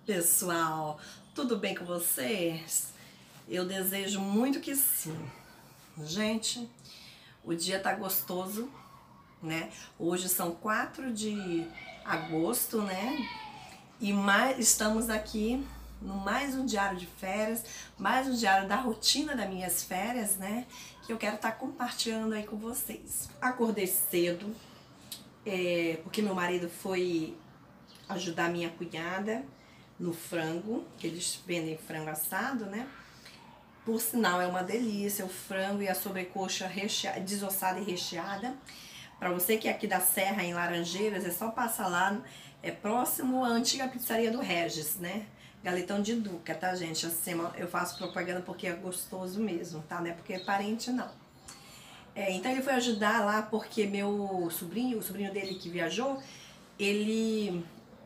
pessoal, tudo bem com vocês? Eu desejo muito que sim. Gente, o dia tá gostoso, né? Hoje são 4 de agosto, né? E estamos aqui no mais um diário de férias, mais um diário da rotina das minhas férias, né? Que eu quero estar compartilhando aí com vocês. Acordei cedo, porque meu marido foi ajudar minha cunhada no frango, que eles vendem frango assado, né? Por sinal, é uma delícia o frango e a sobrecoxa desossada e recheada. Para você que é aqui da Serra, em Laranjeiras, é só passar lá, é próximo à antiga pizzaria do Regis, né? Galetão de Duca, tá, gente? Assim, eu faço propaganda porque é gostoso mesmo, tá? Não é porque é parente, não. Então ele foi ajudar lá porque meu sobrinho, o sobrinho dele que viajou, ele...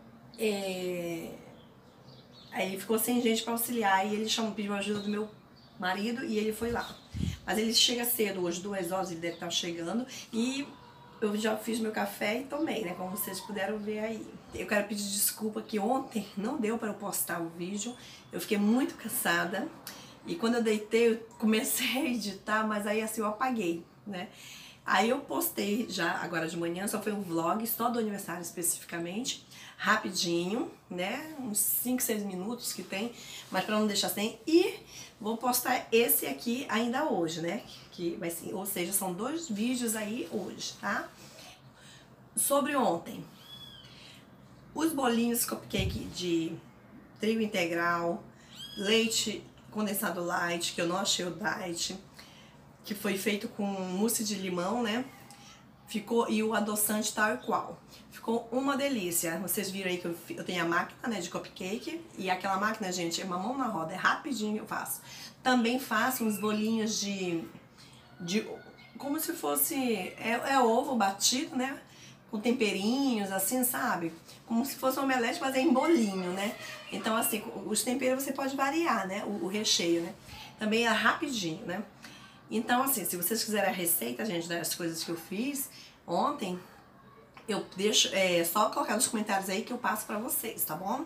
Aí ele ficou sem gente para auxiliar e ele pediu ajuda do meu marido e ele foi lá. Mas ele chega cedo, hoje 2 horas ele deve estar chegando e eu já fiz meu café e tomei, né? Como vocês puderam ver aí. Eu quero pedir desculpa que ontem não deu para eu postar o vídeo, eu fiquei muito cansada e quando eu deitei eu comecei a editar, mas aí assim eu apaguei, né? Aí eu postei já agora de manhã, só foi um vlog, só do aniversário especificamente, rapidinho, né? Uns 5, 6 minutos que tem, mas para não deixar sem. E vou postar esse aqui ainda hoje, né? Que vai ser, ou seja, são 2 vídeos aí hoje, tá? Sobre ontem, os bolinhos cupcake de trigo integral, leite condensado light, que eu não achei o diet, que foi feito com mousse de limão, né? Ficou, e o adoçante tal e qual. Ficou uma delícia. Vocês viram aí que eu tenho a máquina, né, de cupcake. E aquela máquina, gente, é uma mão na roda. É rapidinho eu faço. Também faço uns bolinhos de como se fosse... É ovo batido, né? Com temperinhos, assim, sabe? Como se fosse um omelete, mas é em bolinho, né? Então, assim, os temperos você pode variar, né? O recheio, né? Também é rapidinho, né? Então, assim, se vocês quiserem a receita, gente, das coisas que eu fiz ontem, eu deixo, só colocar nos comentários aí que eu passo pra vocês, tá bom?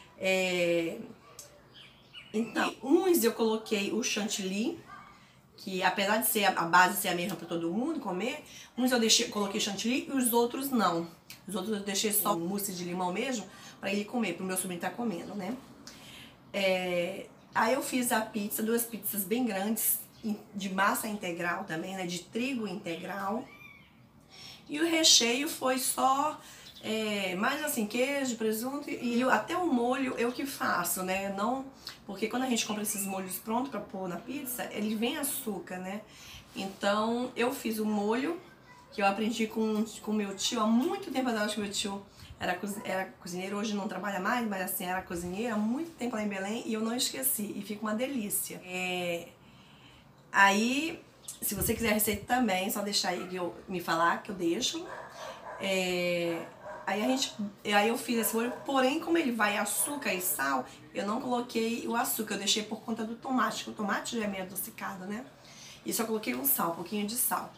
Então, uns eu coloquei o chantilly, que apesar de ser a base ser a mesma pra todo mundo comer, uns eu coloquei chantilly e os outros não. Os outros eu deixei só mousse de limão mesmo, pra ele comer, pro meu sobrinho tá comendo, né? Aí eu fiz a pizza, 2 pizzas bem grandes, de massa integral também, né, de trigo integral. E o recheio foi só, mais assim, queijo, presunto e até o molho eu que faço, né, não, porque quando a gente compra esses molhos prontos pra pôr na pizza, ele vem açúcar, né, então eu fiz o molho, que eu aprendi com meu tio, há muito tempo atrás que meu tio era cozinheiro, hoje não trabalha mais, mas assim, era cozinheiro há muito tempo lá em Belém e eu não esqueci, e fica uma delícia. Aí, se você quiser a receita também, só deixar aí me falar que eu deixo. Aí eu fiz esse molho, porém como ele vai açúcar e sal, eu não coloquei o açúcar, eu deixei por conta do tomate, porque o tomate já é meio adocicado, né? E só coloquei um pouquinho de sal.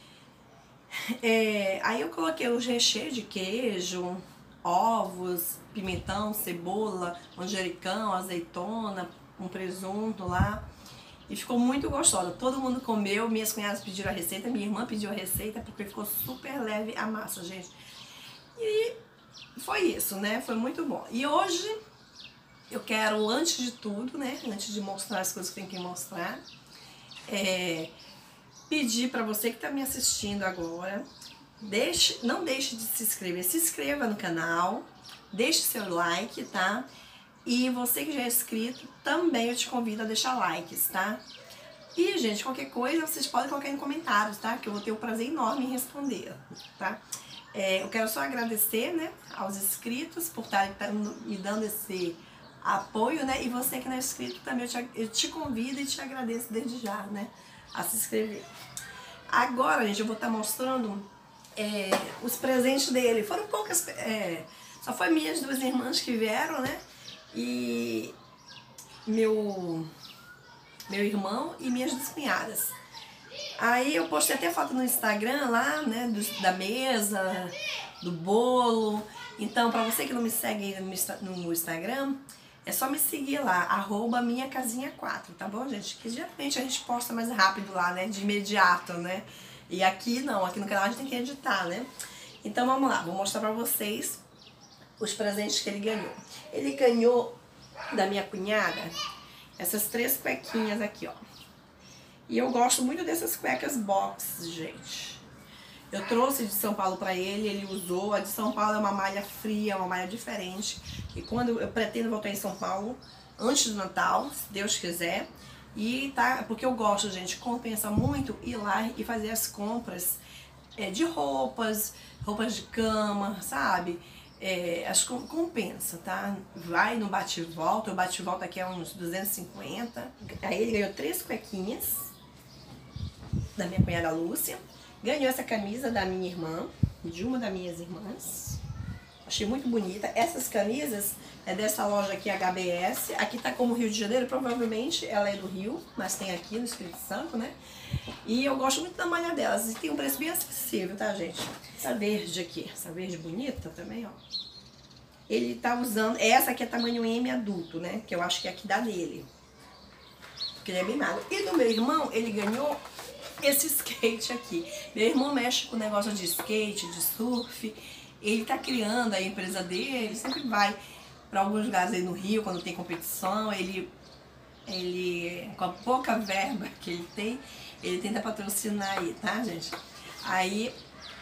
Aí eu coloquei os recheios de queijo, ovos, pimentão, cebola, manjericão, azeitona, um presunto lá. E ficou muito gostosa, todo mundo comeu, minhas cunhadas pediram a receita, minha irmã pediu a receita, porque ficou super leve a massa, gente. E foi isso, né? Foi muito bom. E hoje eu quero, antes de tudo, né? Antes de mostrar as coisas que tem que mostrar, pedir pra você que tá me assistindo agora, não deixe de se inscreva no canal, deixe seu like, tá? E você que já é inscrito, também eu te convido a deixar likes, tá? E, gente, qualquer coisa vocês podem colocar em comentários, tá? Que eu vou ter um prazer enorme em responder, tá? Eu quero só agradecer, né, aos inscritos por estarem me dando esse apoio, né? E você que não é inscrito também, eu te convido e te agradeço desde já, né? A se inscrever. Agora, gente, eu vou estar mostrando os presentes dele. Foram poucas... só foi minhas 2 irmãs que vieram, né? E meu irmão e minhas 2 cunhadas. Aí eu postei até foto no Instagram lá, né, da mesa, do bolo. Então, pra você que não me segue no Instagram, é só me seguir lá, @minhacasinha4, tá bom, gente? Que geralmente a gente posta mais rápido lá, né? De imediato, né? E aqui não, aqui no canal a gente tem que editar, né? Então vamos lá, vou mostrar pra vocês os presentes que ele ganhou. Ele ganhou da minha cunhada essas 3 cuequinhas aqui, ó. E eu gosto muito dessas cuecas box, gente. Eu trouxe de São Paulo pra ele, ele usou. A de São Paulo é uma malha fria, uma malha diferente. E quando eu pretendo voltar em São Paulo, antes do Natal, se Deus quiser. E tá, porque eu gosto, gente, compensa muito ir lá e fazer as compras de roupas de cama, sabe? Acho que compensa, tá? Vai no bate e volta, o bate e volta aqui é uns 250. Aí ele ganhou 3 cuequinhas da minha cunhada Lúcia. Ganhou essa camisa da minha irmã, de uma das minhas irmãs. Achei muito bonita. Essas camisas é dessa loja aqui, HBS. Aqui tá como Rio de Janeiro, provavelmente ela é do Rio, mas tem aqui no Espírito Santo, né? E eu gosto muito da malha delas. E tem um preço bem acessível, tá, gente? Essa verde aqui, essa verde bonita também, ó. Ele tá usando... Essa aqui é tamanho M adulto, né? Que eu acho que é a que dá nele. Porque ele é bem magro. E do meu irmão, ele ganhou esse skate aqui. Meu irmão mexe com negócio de skate, de surf. Ele tá criando a empresa dele. Ele sempre vai para alguns lugares aí no Rio, quando tem competição. Ele, com a pouca verba que ele tem, ele tenta patrocinar aí, tá, gente? Aí,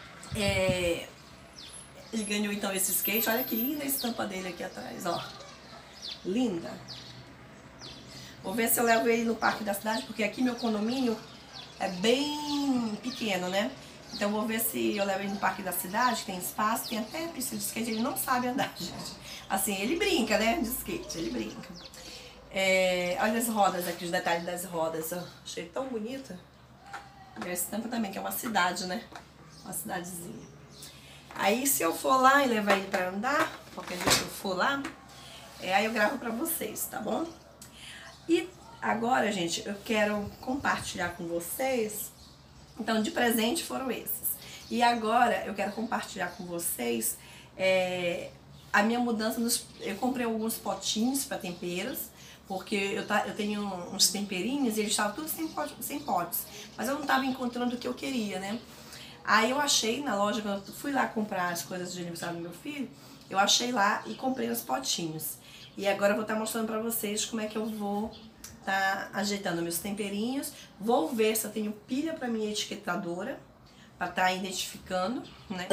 ele ganhou então esse skate. Olha que linda a estampa dele aqui atrás, ó. Linda. Vou ver se eu levo ele no parque da cidade, porque aqui meu condomínio é bem pequeno, né? Então vou ver se eu levo ele no parque da cidade, tem espaço, tem até pista de skate. Ele não sabe andar, gente. Assim, ele brinca, né, de skate, ele brinca. Olha as rodas aqui, os detalhes das rodas, ó. Achei tão bonita. E a estampa também, que é uma cidade, né? Uma cidadezinha. Aí se eu for lá e levar ele pra andar, qualquer dia que eu for lá, aí eu gravo pra vocês, tá bom? E agora, gente, eu quero compartilhar com vocês. Então, de presente foram esses. E agora eu quero compartilhar com vocês a minha mudança. Eu comprei alguns potinhos para temperos, porque eu tenho uns temperinhos e eles estavam todos sem potes. Mas eu não estava encontrando o que eu queria, né? Aí eu achei na loja, quando eu fui lá comprar as coisas de aniversário do meu filho, eu achei lá e comprei os potinhos. E agora eu vou estar mostrando para vocês como é que eu vou tá ajeitando meus temperinhos. Vou ver se eu tenho pilha para minha etiquetadora, para estar identificando, né?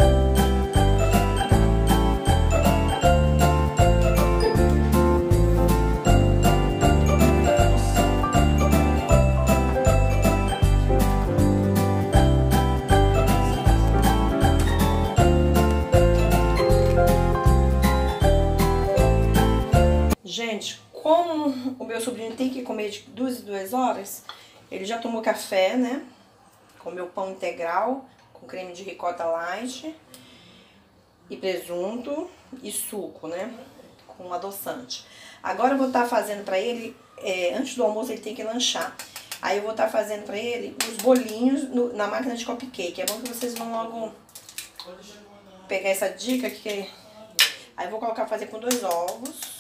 Gente, como o meu sobrinho tem que comer de 2 em 2 horas, ele já tomou café, né? Comeu pão integral com creme de ricota light e presunto e suco, né? Com adoçante. Agora eu vou estar fazendo pra ele, antes do almoço ele tem que lanchar. Aí eu vou estar fazendo pra ele os bolinhos na máquina de cupcake. É bom que vocês vão logo pegar essa dica que... Aí eu vou colocar fazer com 2 ovos.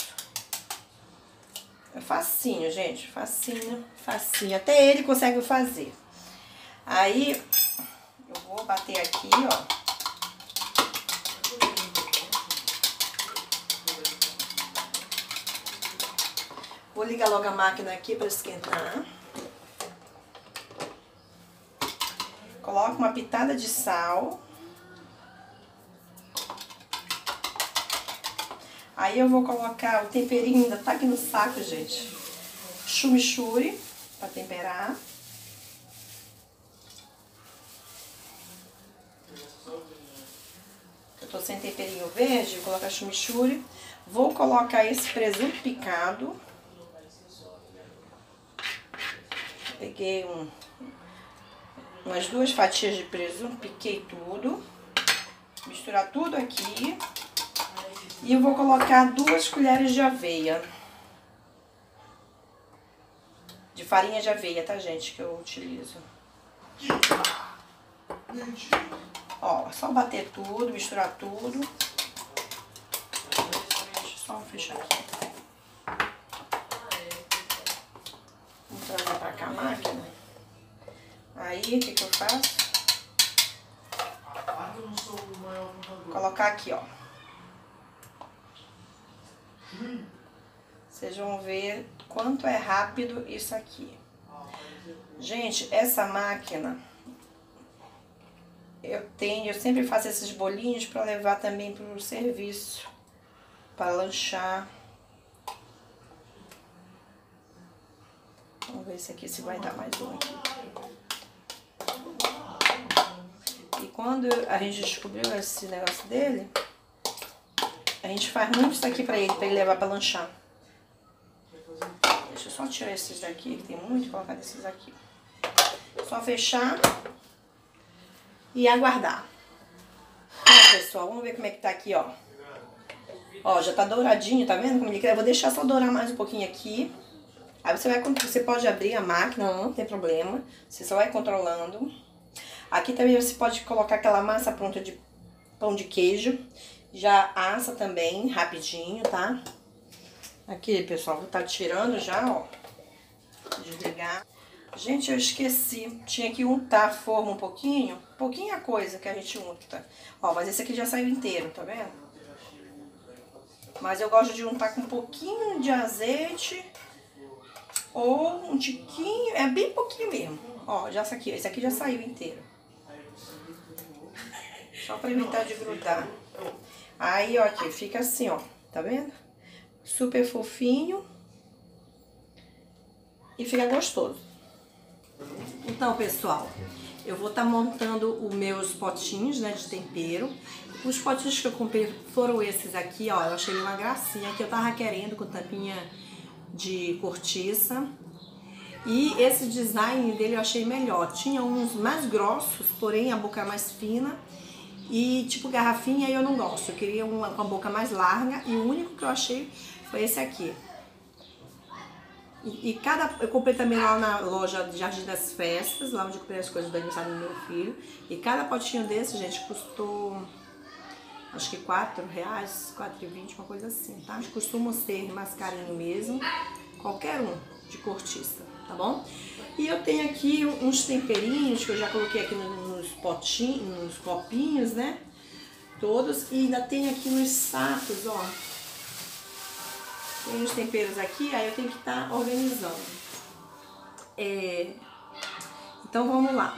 É facinho, gente, facinho, facinho. Até ele consegue fazer. Aí, eu vou bater aqui, ó. Vou ligar logo a máquina aqui para esquentar. Coloco uma pitada de sal. Aí eu vou colocar o temperinho, ainda tá aqui no saco, gente. Chimichurri, pra temperar. Eu tô sem temperinho verde, vou colocar chimichurri. Vou colocar esse presunto picado. Peguei umas 2 fatias de presunto, piquei tudo. Misturar tudo aqui. E eu vou colocar 2 colheres de aveia. De farinha de aveia, tá, gente? Que eu utilizo. Ó, só bater tudo, misturar tudo. Deixa eu só fechar aqui. Vou trazer pra cá a máquina. Aí, o que eu faço? Vou colocar aqui, ó. Vocês vão ver quanto é rápido isso aqui. Gente, essa máquina, eu sempre faço esses bolinhos para levar também para o serviço, para lanchar. Vamos ver esse aqui se vai dar mais um aqui. E quando a gente descobriu esse negócio dele, a gente faz muito isso aqui para ele levar para lanchar. Deixa eu só tirar esses daqui, que tem muito, e colocar desses aqui. Só fechar e aguardar. Ó, pessoal, vamos ver como é que tá aqui, ó. Ó, já tá douradinho, tá vendo como ele quer? Eu vou deixar só dourar mais um pouquinho aqui. Aí você pode abrir a máquina, não tem problema. Você só vai controlando. Aqui também você pode colocar aquela massa pronta de pão de queijo. Já assa também, rapidinho, tá? Aqui, pessoal, vou estar tirando já, ó. Desligar. Gente, eu esqueci. Tinha que untar a forma um pouquinho. Pouquinha coisa que a gente unta. Ó, mas esse aqui já saiu inteiro, tá vendo? Mas eu gosto de untar com um pouquinho de azeite. Ou um tiquinho. É bem pouquinho mesmo. Ó, já esse aqui já saiu inteiro. Só pra evitar de grudar. Aí, ó, aqui fica assim, ó. Tá vendo? Super fofinho. E fica gostoso. Então, pessoal, eu vou estar montando os meus potinhos, né, de tempero. Os potinhos que eu comprei foram esses aqui, ó. Eu achei uma gracinha, que eu tava querendo com tampinha de cortiça. E esse design dele eu achei melhor. Tinha uns mais grossos, porém a boca mais fina. E tipo garrafinha eu não gosto. Eu queria uma com a boca mais larga. E o único que eu achei foi esse aqui. Eu comprei também lá na loja de Jardim das Festas, lá onde eu comprei as coisas do aniversário do meu filho. E cada potinho desse, gente, custou acho que R$4, R$4,20, uma coisa assim, tá? Costuma ser mais carinho mesmo, qualquer um de cortiça, tá bom? E eu tenho aqui uns temperinhos que eu já coloquei aqui nos potinhos, nos copinhos, né? Todos. E ainda tem aqui nos sacos, ó. Tem os temperos aqui, aí eu tenho que estar organizando. Então vamos lá.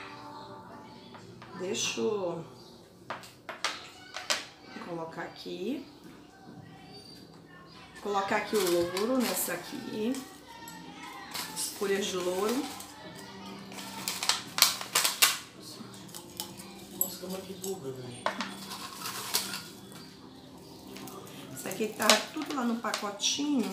Deixa eu colocar aqui. Vou colocar aqui o louro nessa aqui. As folhas de louro. Nossa, como é que buga, velho? Isso aqui tá tudo lá no pacotinho.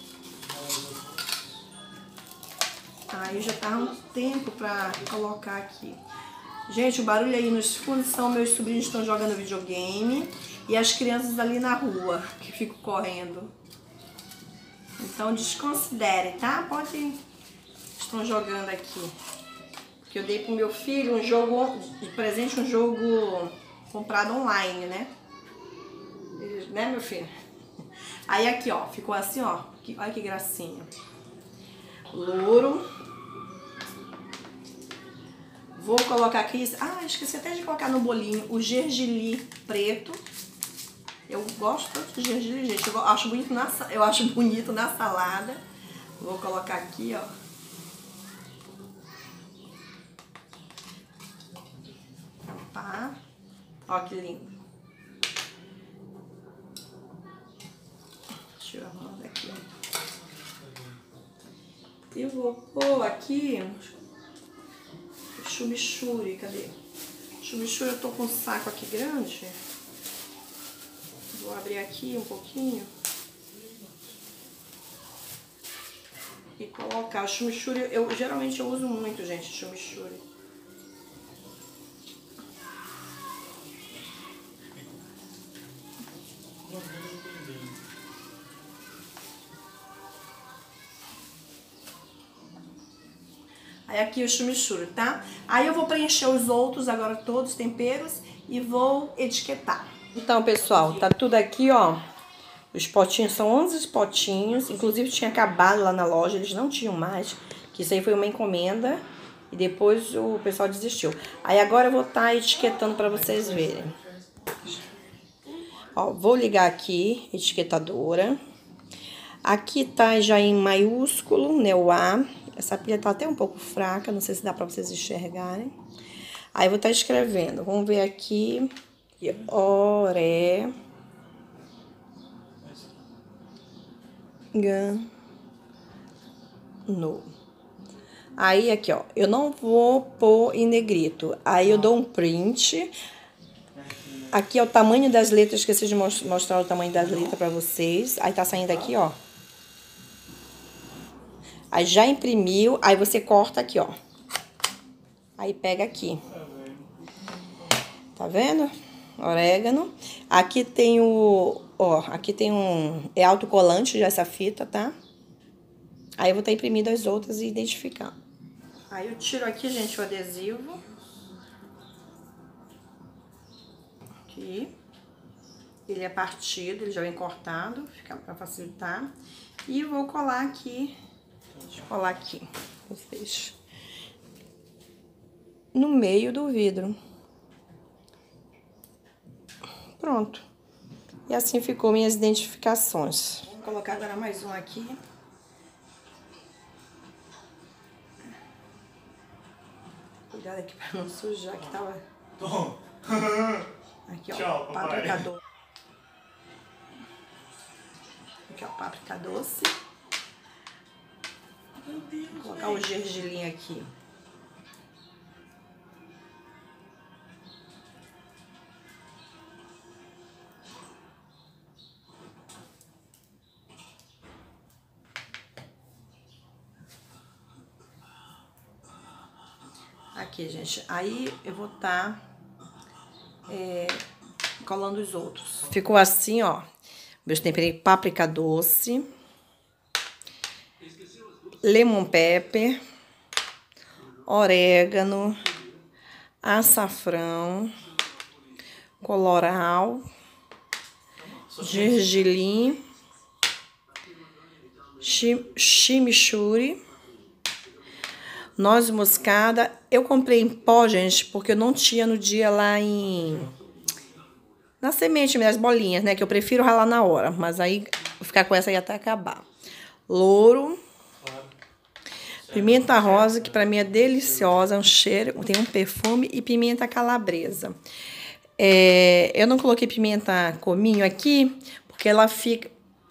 Aí já tá um tempo pra colocar aqui. Gente, o barulho aí nos fundos são meus sobrinhos que estão jogando videogame e as crianças ali na rua que ficam correndo. Então desconsiderem, tá? Estão jogando aqui. Porque eu dei pro meu filho um jogo de presente, um jogo comprado online, né? Né, meu filho? Aí aqui, ó, ficou assim, ó. Olha que gracinha. Louro. Vou colocar aqui... Ah, esqueci até de colocar no bolinho o gergelim preto. Eu gosto tanto de gergelim, gente. Eu acho bonito na salada. Vou colocar aqui, ó. Tá? Ó que lindo. Deixa eu arrumar aqui, ó. Eu vou pôr aqui chimichurri, cadê? Chimichurri, eu tô com um saco aqui grande. Vou abrir aqui um pouquinho. E colocar o chimichurri. Geralmente eu uso muito, gente, chimichurri. Aí aqui o chimichurri, tá? Aí eu vou preencher os outros, agora todos os temperos, e vou etiquetar. Então, pessoal, tá tudo aqui, ó. Os potinhos, são 11 potinhos. Inclusive tinha acabado lá na loja, eles não tinham mais. Que isso aí foi uma encomenda e depois o pessoal desistiu. Aí agora eu vou estar etiquetando para vocês verem. Ó, vou ligar aqui, etiquetadora. Aqui tá já em maiúsculo, Neuá. Essa pilha tá até um pouco fraca, não sei se dá para vocês enxergarem. Aí eu vou estar escrevendo, vamos ver aqui. Orégano. Aí aqui, ó, eu não vou pôr em negrito. Aí eu dou um print. Aqui é o tamanho das letras, esqueci de mostrar o tamanho das letras pra vocês. Aí tá saindo aqui, ó. Aí já imprimiu, aí você corta aqui, ó. Aí pega aqui. Tá vendo? Orégano. Aqui tem o, ó, aqui tem um, é autocolante já essa fita, tá? Aí eu vou estar imprimindo as outras e identificando. Aí eu tiro aqui, gente, o adesivo. Aqui. Ele é partido, ele já vem cortado, fica pra facilitar. E vou colar aqui. Deixa eu colar aqui, vocês. No meio do vidro. Pronto. E assim ficou minhas identificações. Vou colocar agora mais um aqui. Cuidado aqui pra não sujar, que tava... Aqui, ó, tchau, páprica doce. Aqui, ó, páprica doce. Vou colocar o gergelim aqui. Aqui, gente. Aí eu vou estar colando os outros. Ficou assim, ó. Eu temperei páprica doce, lemon pepper, orégano, açafrão, colorau, gergelim, chimichurri, noz moscada. Eu comprei em pó, gente, porque eu não tinha no dia lá na semente, as bolinhas, né? Que eu prefiro ralar na hora. Mas aí, vou ficar com essa aí até acabar. Louro. Pimenta rosa, que pra mim é deliciosa. Um cheiro, tem um perfume. E pimenta calabresa. Eu não coloquei pimenta cominho aqui, porque ela fica...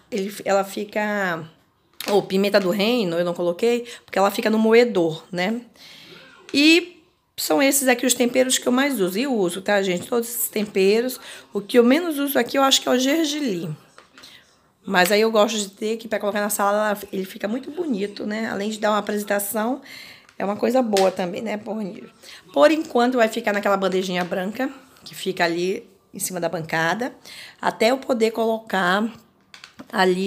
Ou pimenta do reino, eu não coloquei, porque ela fica no moedor, né? E são esses aqui os temperos que eu mais uso. E uso, tá, gente? Todos esses temperos. O que eu menos uso aqui, eu acho que é o gergelim. Mas aí eu gosto de ter aqui para colocar na salada, ele fica muito bonito, né? Além de dar uma apresentação, é uma coisa boa também, né? Por enquanto vai ficar naquela bandejinha branca, que fica ali em cima da bancada, até eu poder colocar ali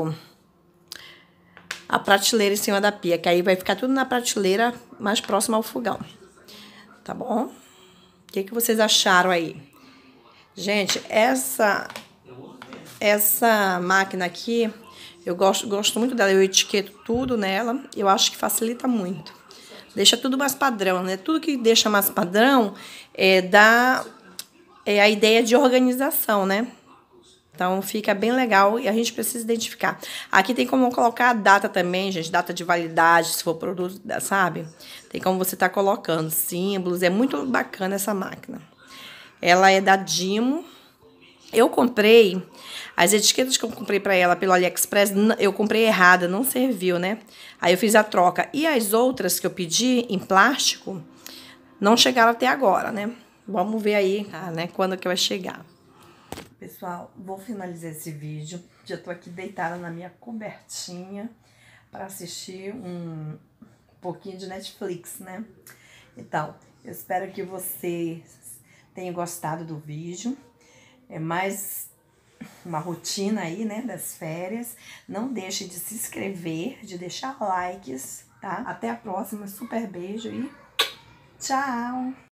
a prateleira em cima da pia, que aí vai ficar tudo na prateleira mais próxima ao fogão. Tá bom? O que vocês acharam aí? Gente, essa máquina aqui, eu gosto muito dela. Eu etiqueto tudo nela. Eu acho que facilita muito. Deixa tudo mais padrão, né? Tudo que deixa mais padrão dá a ideia de organização, né? Então, fica bem legal e a gente precisa identificar. Aqui tem como colocar a data também, gente. Data de validade, se for produto, sabe? Tem como você tá colocando símbolos. É muito bacana essa máquina. Ela é da Dymo. Eu comprei... As etiquetas que eu comprei pra ela pelo AliExpress, eu comprei errada, não serviu, né? Aí eu fiz a troca. E as outras que eu pedi em plástico, não chegaram até agora, né? Vamos ver aí, né? Quando que vai chegar. Pessoal, vou finalizar esse vídeo. Já tô aqui deitada na minha cobertinha para assistir um pouquinho de Netflix, né? Então, eu espero que vocês tenham gostado do vídeo. É mais uma rotina aí, né, das férias. Não deixe de se inscrever, de deixar likes, tá? Até a próxima, super beijo e tchau!